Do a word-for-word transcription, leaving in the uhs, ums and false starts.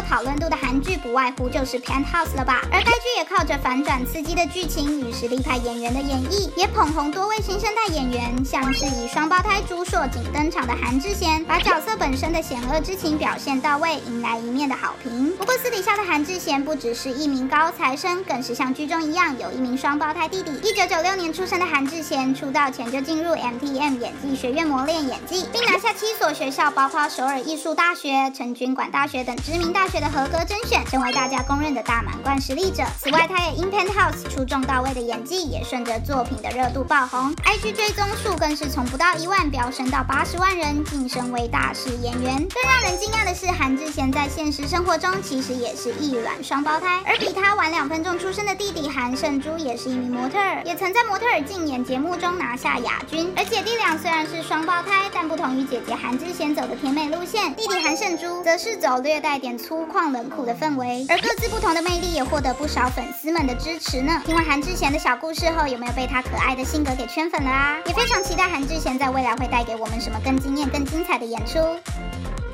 讨论度的韩剧，不外乎就是《Penthouse》了吧？而该剧也靠着反转刺激的剧情与实力派演员的演绎，也捧红多位新生代演员，像是以双胞胎朱硕锦登场的韩智贤，把角色本身的险恶之情表现到位，迎来一面的好评。不过私底下的韩智贤不只是一名高材生，更是像剧中一样有一名双胞胎弟弟。一九九六年出生的韩智贤，出道前就进入 M T M 演技学院磨练演技，并拿下七所学校，包括首尔艺术大学、成均馆大学等知名大学的合格甄选，成为大家公认的大满贯实力者。此外，他也因 Penthouse 出众到位的演技，也顺着作品的热度爆红 ，I G 追踪数更是从不到一万飙升到八十万人，晋升为大势演员。更让人惊讶的是，韩智贤在现实生活中其实也是异卵双胞胎，而比他晚两分钟出生的弟弟韩胜珠也是一名模特儿，也曾在模特儿竞演节目中拿下亚军。而姐弟俩虽然是双胞胎，但不同于姐姐韩智贤走的甜美路线，弟弟韩胜珠则是走略带点粗犷冷酷的氛围，而各自不同的魅力也获得不少粉丝们的支持呢。听完韩智贤的小故事后，有没有被他可爱的性格给圈粉了啊？也非常期待韩智贤在未来会带给我们什么更惊艳、更精彩的演出。